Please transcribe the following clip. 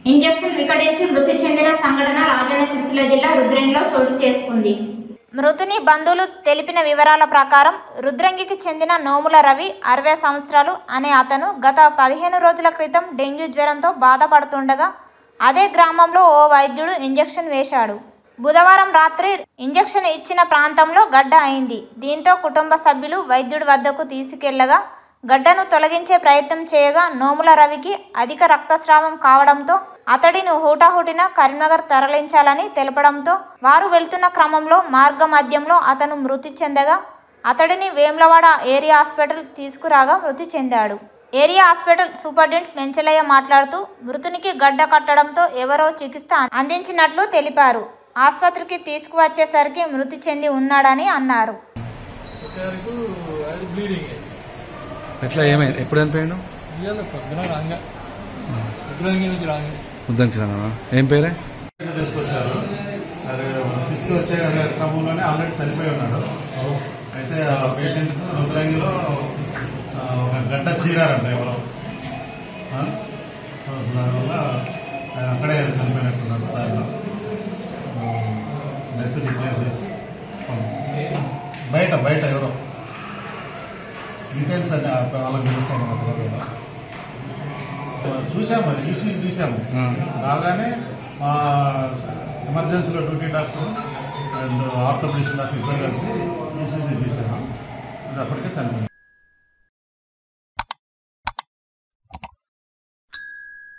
Injection వికటించి మృతి చెందిన సంఘటన రాజన్న సిరిసిల్ల జిల్లా రుద్రంగిలో చోటు చేసుకుంది. మృతుని బంధువులు తెలిపిన వివరాల ప్రకారం రుద్రంగికి చెందిన నోముల రవి 60 సంవత్సరాలు అనే అతను గత 15 రోజుల క్రితం డెంగ్యూ జ్వరంతో బాధపడుతుండగా అదే గ్రామంలో ఓ వైద్యుడు ఇంజెక్షన్ వేశాడు. బుధవారం రాత్రి ఇంజెక్షన్ ఇచ్చిన ప్రాంతంలో గడ్డ అయింది. దీంతో కుటుంబ సభ్యులు వైద్యుడి వద్దకు తీసుకెళ్లగా గడ్డను తొలగించే ప్రయత్నం చేయగా నోముల రవికి అధిక రక్తస్రావం కావడంతో అతడిని హుటాహుటిన కరీంనగర్ తరలించాలని తెలపడంతో వారు వెళ్తున్న క్రమంలో మార్గ మధ్యంలో అతను మృతి చెందగా అతడిని వేములవాడ ఏరియా హాస్పిటల్ తీసుకురాగా మృతి చెందాడు. ఏరియా హాస్పిటల్ సూపరింటెండెంట్ పెంచలయ్య మాట్లాడుతూ మృతునికి గడ్డ కట్టడంతో ఎవరో చికిత్స అందించినట్లు తెలిపారు. ఆసుపత్రికి తీసుకువచ్చేసరికి మృతి చెంది ఉన్నాడని అన్నారు. ఎట్లా ఏమైంది? ఎప్పుడు చనిపోయాడు? ఏం పేరే తీసుకొచ్చారు. తీసుకువచ్చే క్రమంలోనే ఆల్రెడీ చనిపోయి ఉన్నాడు. అయితే ఆ పేషెంట్ రుద్రంగిలో ఒక గడ్డ చీరారంట ఎవరో, దానివల్ల అక్కడే చనిపోయినట్టున్నారు. దానిలో డెత్ డిక్లేర్ చేసి బయట ఎవరో డీటెయిల్స్ అని వాళ్ళకి చూసాము. చూసాము, అది ఈసీజీ తీసాము. రాగానే మా ఎమర్జెన్సీలో duty doctor and orthopaedician doctor ఇద్దరు కలిసి ఈసీజీ తీసాము. అది అప్పటికే చనిపోయింది.